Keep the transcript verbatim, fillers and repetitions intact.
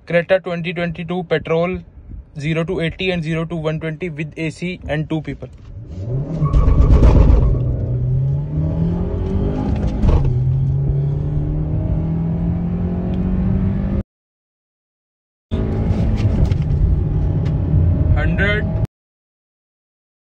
Creta twenty twenty-two petrol zero to eighty and zero to one twenty with A C and two people. Hundred